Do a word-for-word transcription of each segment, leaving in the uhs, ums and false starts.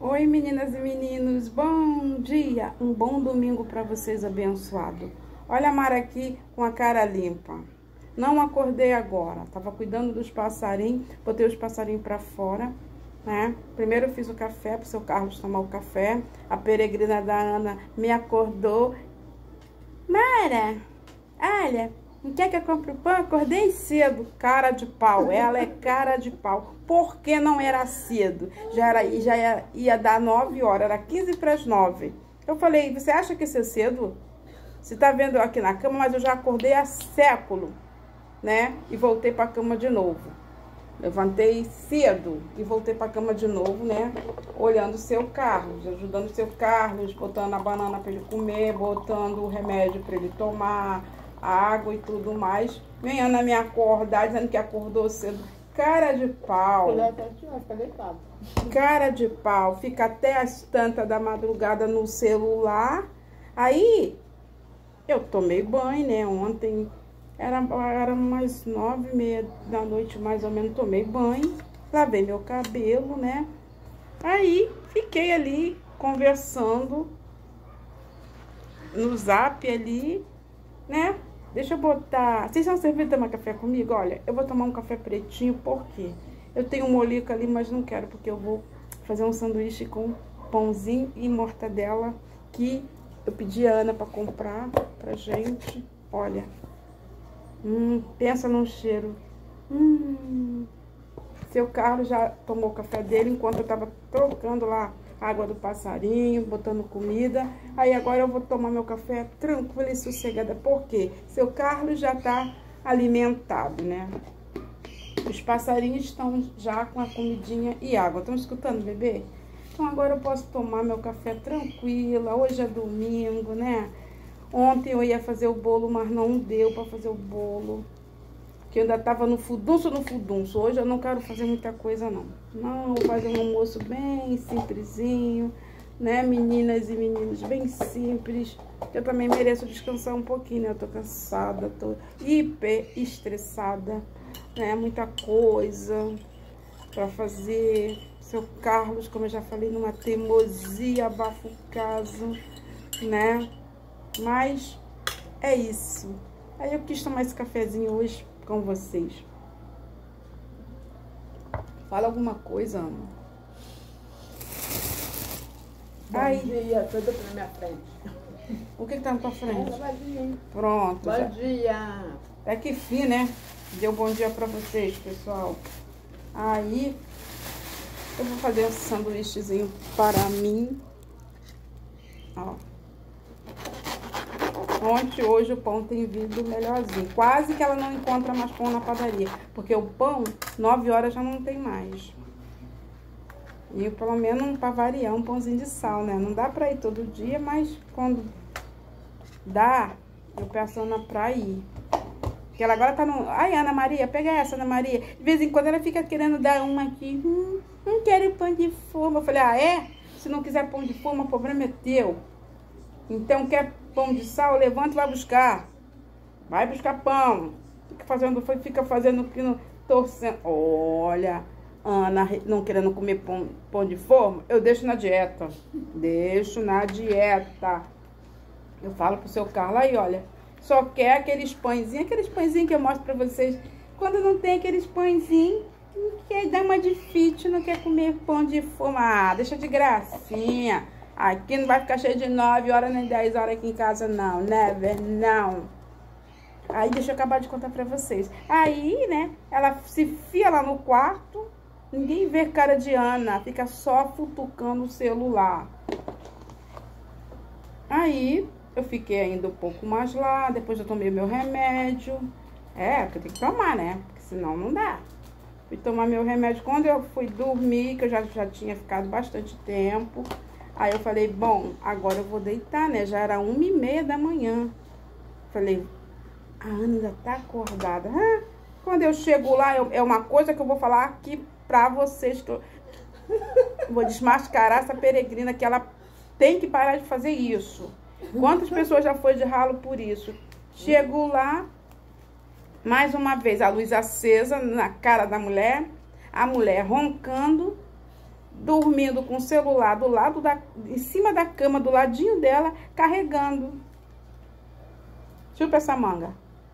Oi, meninas e meninos, bom dia, um bom domingo para vocês abençoado. Olha a Mara aqui com a cara limpa. Não acordei agora, tava cuidando dos passarinhos, botei os passarinhos para fora, né? Primeiro eu fiz o café pro seu Carlos tomar o café. A peregrina da Ana me acordou. Mara, olha, não quer que eu compre o pão? Acordei cedo. Cara de pau, ela é cara de pau. Por que não era cedo? Já, era, já ia, ia dar nove horas, era quinze para as nove. Eu falei, você acha que isso é cedo? Você tá vendo eu aqui na cama, mas eu já acordei há século, né? E voltei para a cama de novo. Levantei cedo e voltei para a cama de novo, né? Olhando o seu Carlos, ajudando o seu Carlos, botando a banana para ele comer, botando o remédio para ele tomar, a água e tudo mais. Vem Ana me acordar, dizendo que acordou cedo. Cara de pau. Cara de pau. Fica até as tantas da madrugada no celular. Aí, eu tomei banho, né? Ontem era, era umas nove e meia da noite, mais ou menos, tomei banho. Lavei meu cabelo, né? Aí, fiquei ali, conversando no zap ali, né? Deixa eu botar... Vocês vão servir tomar café comigo? Olha, eu vou tomar um café pretinho, por quê? Eu tenho um molico ali, mas não quero, porque eu vou fazer um sanduíche com pãozinho e mortadela, que eu pedi a Ana pra comprar pra gente. Olha, hum, pensa num cheiro. Hum, seu Carlos já tomou o café dele, enquanto eu tava trocando lá água do passarinho, botando comida. Aí agora eu vou tomar meu café tranquila e sossegada. Por quê? Seu Carlos já tá alimentado, né? Os passarinhos estão já com a comidinha e água. Estão escutando, bebê? Então agora eu posso tomar meu café tranquila. Hoje é domingo, né? Ontem eu ia fazer o bolo, mas não deu para fazer o bolo, que eu ainda tava no fudunço, no fudunço. Hoje eu não quero fazer muita coisa, não. Não, vou fazer um almoço bem simplesinho, né, meninas e meninos, bem simples. Eu também mereço descansar um pouquinho, né? Eu tô cansada, tô hiper estressada, né? Muita coisa pra fazer. Seu Carlos, como eu já falei, numa teimosia, abafa o caso, né? Mas é isso. Aí eu quis tomar esse cafezinho hoje com vocês. Fala alguma coisa, Ana. Bom Ai. dia, tudo na minha frente. O que que tá na tua frente? É, bom dia. Pronto. Bom já... dia. É que fim, né? Deu bom dia pra vocês, pessoal. Aí, eu vou fazer um sanduíchezinho para mim. Ó. Ontem, hoje o pão tem vindo melhorzinho. Quase que ela não encontra mais pão na padaria. Porque o pão, nove horas já não tem mais. E pelo menos para variar, um pãozinho de sal, né? Não dá pra ir todo dia, mas quando dá, eu peço a Ana pra ir. Porque ela agora tá no... Ai, Ana Maria, pega essa, Ana Maria. De vez em quando ela fica querendo dar uma aqui. Hum, não quero pão de forma. Eu falei, ah, é? Se não quiser pão de forma, o problema é teu. Então, quer pão de sal? Levanta e vai buscar. Vai buscar pão. Fica fazendo, fica fazendo que não torcendo. Olha, Ana não querendo comer pão, pão de forma, eu deixo na dieta. Deixo na dieta. Eu falo pro seu Carlos aí, olha, só quer aqueles pãezinhos, aqueles pãezinhos que eu mostro pra vocês. Quando não tem aqueles pãezinhos, não quer dar uma de fit, não quer comer pão de forma. Ah, deixa de gracinha. Aqui não vai ficar cheio de nove horas nem dez horas aqui em casa, não. Never, não. Aí, deixa eu acabar de contar pra vocês. Aí, né, ela se fia lá no quarto, ninguém vê cara de Ana, fica só futucando o celular. Aí, eu fiquei ainda um pouco mais lá, depois eu tomei meu remédio. É, porque eu tenho que tomar, né, porque senão não dá. Fui tomar meu remédio quando eu fui dormir, que eu já, já tinha ficado bastante tempo. Aí eu falei, bom, agora eu vou deitar, né? Já era uma e meia da manhã. Falei, a Ana ainda tá acordada. Ah, quando eu chego lá, eu, é uma coisa que eu vou falar aqui pra vocês, que eu vou desmascarar essa peregrina, que ela tem que parar de fazer isso. Quantas pessoas já foi de ralo por isso? Chego lá, mais uma vez, a luz acesa na cara da mulher, a mulher roncando, dormindo com o celular do lado da, em cima da cama, do ladinho dela, carregando. Chupa essa manga.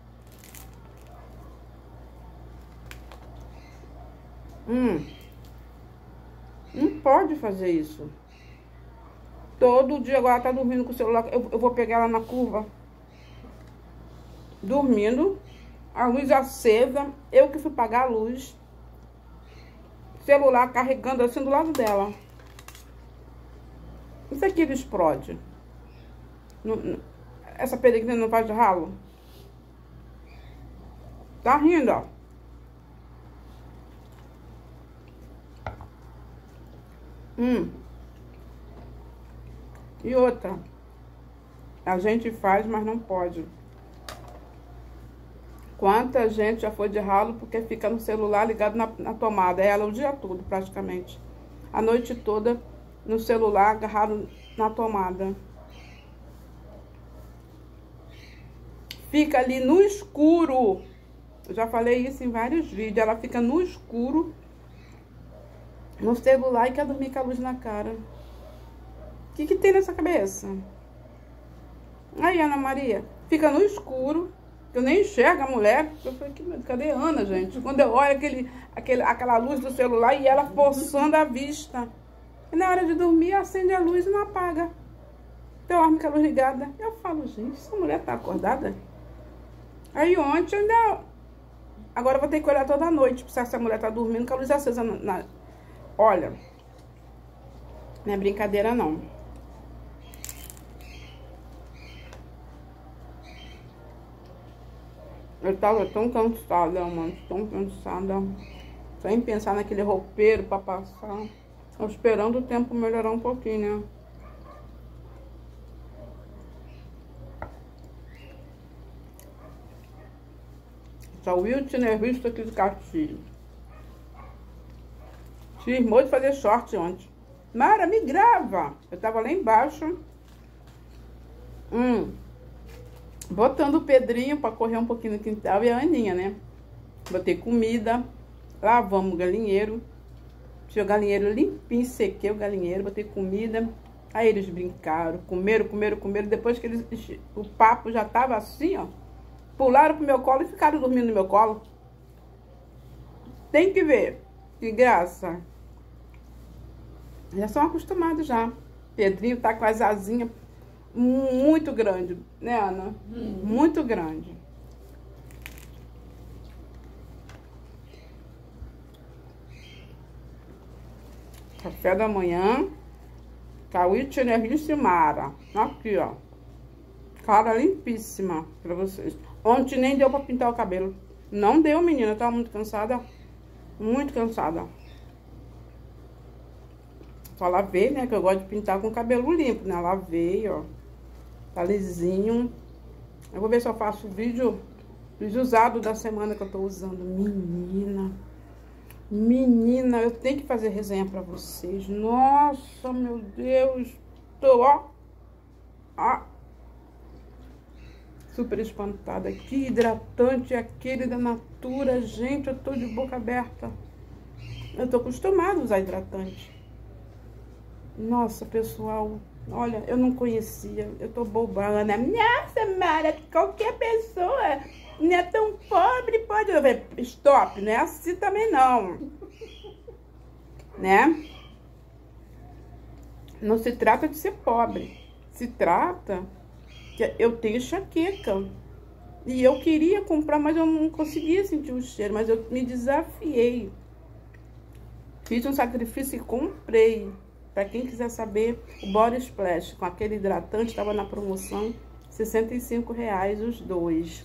Hum. Não pode fazer isso. Todo dia agora ela tá dormindo com o celular. Eu, eu vou pegar ela na curva. Dormindo. A luz acesa. Eu que fui pagar a luz. Celular carregando assim do lado dela. Isso aqui ele explode. Não, não, essa peregrina não faz ralo? Tá rindo, ó. Hum. E outra. A gente faz, mas não pode. Quanta gente já foi de ralo porque fica no celular ligado na, na tomada. Ela o dia todo, praticamente. A noite toda no celular agarrado na tomada. Fica ali no escuro. Eu já falei isso em vários vídeos. Ela fica no escuro, no celular, e quer dormir com a luz na cara. O que que tem nessa cabeça? Aí, Ana Maria, fica no escuro. Eu nem enxergo a mulher. Eu falei, cadê a Ana, gente? Quando eu olho aquele, aquele, aquela luz do celular e ela forçando a vista. E na hora de dormir, acende a luz e não apaga. Dorme com a luz ligada. Eu falo, gente, essa mulher tá acordada? Aí ontem ainda... Agora eu vou ter que olhar toda noite pra se essa mulher tá dormindo com a luz acesa na... na... Olha, não é brincadeira, não. Eu tava tão cansada, mano, tão cansada. Sem pensar naquele roupeiro pra passar. Tô esperando o tempo melhorar um pouquinho, né? Essa Whitney Houston aqui de Castilho. Cismou de fazer short ontem. Mara, me grava. Eu tava lá embaixo. Hum... Botando o Pedrinho pra correr um pouquinho no quintal e a Aninha, né? Botei comida, lavamos o galinheiro. Deixei o galinheiro limpinho, sequei o galinheiro, botei comida. Aí eles brincaram, comeram, comeram, comeram. Depois que eles, o papo já tava assim, ó. Pularam pro meu colo e ficaram dormindo no meu colo. Tem que ver. Que graça. Já são acostumados já. Pedrinho tá com as asinhas muito grande, né, Ana? Hum. Muito grande. Café da manhã. Whitney Mara. Aqui, ó. Cara limpíssima pra vocês. Ontem nem deu pra pintar o cabelo. Não deu, menina. Eu tava muito cansada. Muito cansada. Só lavei, né? Que eu gosto de pintar com o cabelo limpo, né? Lavei, ó. Tá lisinho. Eu vou ver se eu faço vídeo, vídeo usado da semana que eu tô usando. Menina. Menina, eu tenho que fazer resenha pra vocês. Nossa, meu Deus. Tô, ó. Ó. Super espantada. Que hidratante é aquele da Natura. Gente, eu tô de boca aberta. Eu tô acostumada a usar hidratante. Nossa, pessoal. Olha, eu não conhecia, eu tô bobando, né? Nossa, Mara, qualquer pessoa não é tão pobre, pode... Eu falei, stop, não é assim também não. Né? Não se trata de ser pobre. Se trata que eu tenho enxaqueca. E eu queria comprar, mas eu não conseguia sentir o cheiro. Mas eu me desafiei. Fiz um sacrifício e comprei. Pra quem quiser saber, o Body Splash com aquele hidratante estava na promoção, sessenta e cinco reais os dois.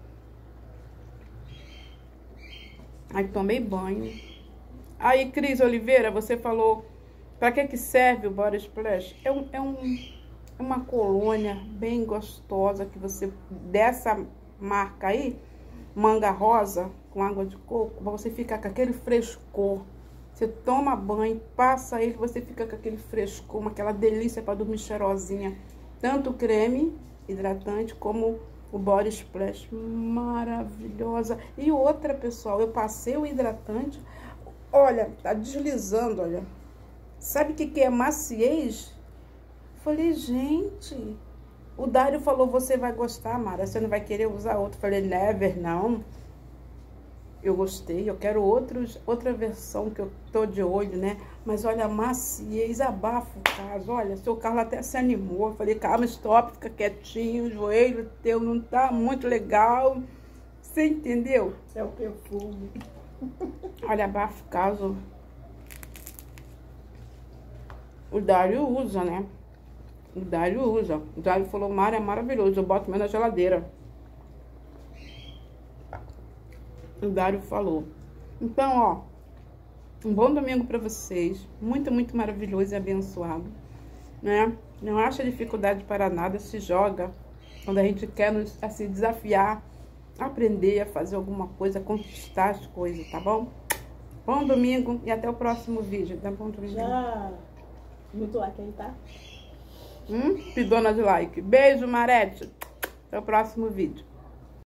Aí tomei banho. Aí, Cris Oliveira, você falou, pra que que serve o Body Splash? É, um, é, um, é uma colônia bem gostosa que você, dessa marca aí, manga rosa com água de coco, você fica com aquele frescor. Você toma banho, passa ele, você fica com aquele frescor, aquela delícia para dormir cheirosinha. Tanto o creme hidratante como o Body Splash. Maravilhosa. E outra, pessoal, eu passei o hidratante. Olha, tá deslizando, olha. Sabe o que, que é maciez? Falei, gente, o Dário falou, você vai gostar, Mara, você não vai querer usar outro. Falei, never, não. Eu gostei, eu quero outros, outra versão que eu tô de olho, né? Mas olha, a maciez, abafa o caso. Olha, seu Carlos até se animou. Eu falei, calma, stop, fica quietinho, o joelho teu não tá muito legal. Você entendeu? É o perfume. Olha, abafa o caso. O Dário usa, né? O Dário usa. O Dário falou, Mara, é maravilhoso, eu boto mais na geladeira. O Dário falou. Então, ó, um bom domingo pra vocês. Muito, muito maravilhoso e abençoado, né? Não acha dificuldade para nada, se joga. Quando a gente quer nos, assim, desafiar, aprender a fazer alguma coisa, conquistar as coisas, tá bom? Bom domingo e até o próximo vídeo. Dá bom domingo. Já. Muito like aí, tá? Hum? Pidona de like. Beijo, Marete. Até o próximo vídeo.